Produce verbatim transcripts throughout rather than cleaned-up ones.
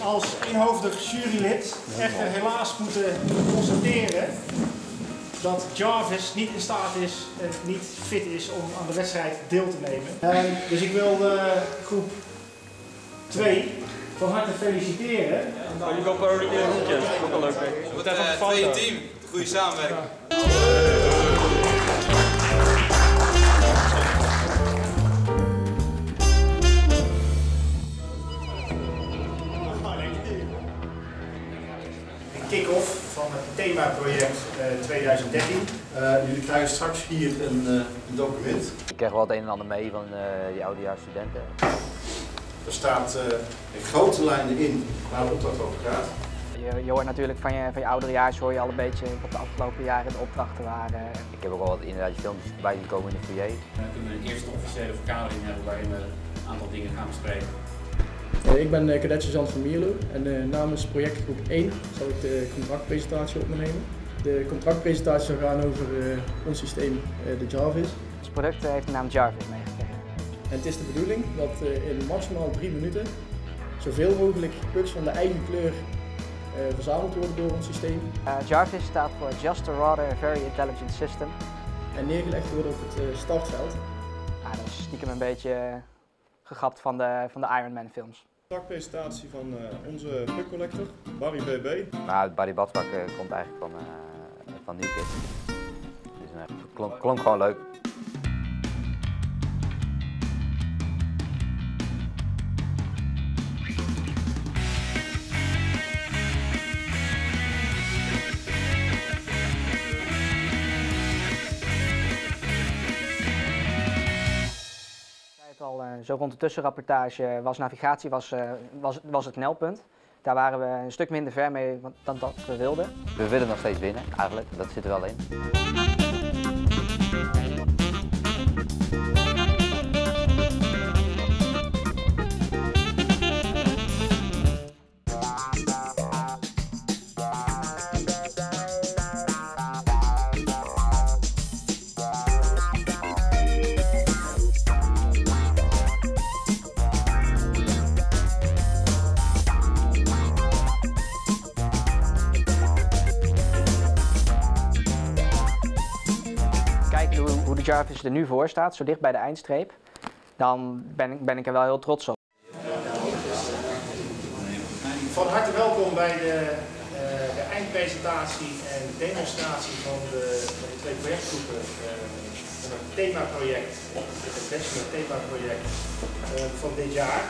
als eenhoofdig jurylid echter helaas moeten constateren dat Jarvis niet in staat is en niet fit is om aan de wedstrijd deel te nemen. Uh, dus ik wil uh, groep twee van harte feliciteren. Ja, jullie gaan parodiëren een hoekje, dat is ook wel leuk. Wat even een tweede team, goede samenwerking. Ja. Kick-off van het themaproject uh, twintig dertien. Uh, jullie krijgen straks hier een, uh, een document. Ik krijg wel het een en ander mee van uh, die oudejaarsstudenten. Er staat uh, in grote lijnen in waar de opdracht over gaat. Je, je hoort natuurlijk van je, van je ouderejaars hoor je al een beetje wat de afgelopen jaren de opdrachten waren. Ik heb ook al wat inderdaad filmpjes voorbij zien komen in de foyer. We kunnen een eerste officiële vergadering hebben waarin we een aantal dingen gaan bespreken. Ik ben cadet sergeant van Mierlo en uh, namens projectgroep één zal ik de contractpresentatie op me nemen. De contractpresentatie zal gaan over uh, ons systeem, uh, de Jarvis. Het product heeft de naam Jarvis meegekregen. En het is de bedoeling dat uh, in maximaal drie minuten zoveel mogelijk pucks van de eigen kleur uh, verzameld worden door ons systeem. Uh, Jarvis staat voor Just a Rather Very Intelligent System. En neergelegd worden op het uh, startveld. Ah, dat is stiekem een beetje uh, gegapt van de, van de Iron Man films. Presentatie van uh, onze puck collector, Barry B B. Nou, Barry Badsbak uh, komt eigenlijk van, uh, van New Kids. Dus uh, het klonk, klonk gewoon leuk. Al, uh, zo rond de tussenrapportage was navigatie was, uh, was, was het knelpunt. Daar waren we een stuk minder ver mee dan dat we wilden. We willen nog steeds winnen, eigenlijk. Dat zit er wel in. Hoe de Jarvis er nu voor staat, zo dicht bij de eindstreep, dan ben ik, ben ik er wel heel trots op. Van harte welkom bij de, uh, de eindpresentatie en demonstratie van de, van de twee projectgroepen uh, van het themaproject, het bachelor themaproject uh, van dit jaar.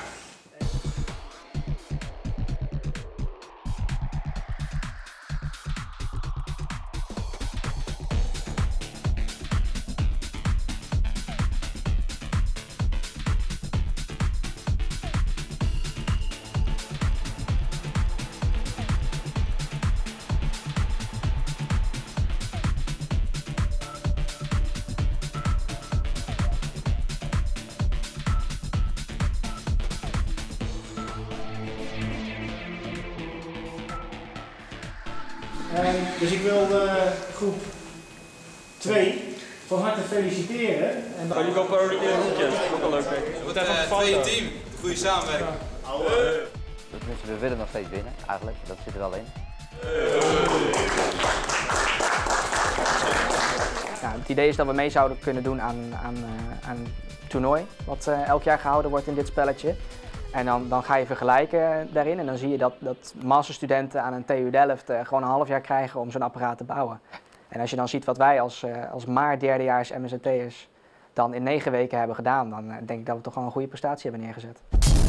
Uh, dus ik wil uh, groep twee van harte feliciteren. En ja, jullie gaan parodiëren een hoekje, dat is ook wel leuk. Wat even een tweede team, goede samenwerking. Ja. Uh. Tenminste, we willen nog steeds winnen, eigenlijk. Dat zit er wel in. Nou, het idee is dat we mee zouden kunnen doen aan, aan, uh, aan een toernooi, wat uh, elk jaar gehouden wordt in dit spelletje. En dan, dan ga je vergelijken daarin en dan zie je dat, dat masterstudenten aan een T U Delft uh, gewoon een half jaar krijgen om zo'n apparaat te bouwen. En als je dan ziet wat wij als, uh, als maar derdejaars M S N T'ers dan in negen weken hebben gedaan, dan uh, denk ik dat we toch wel een goede prestatie hebben neergezet.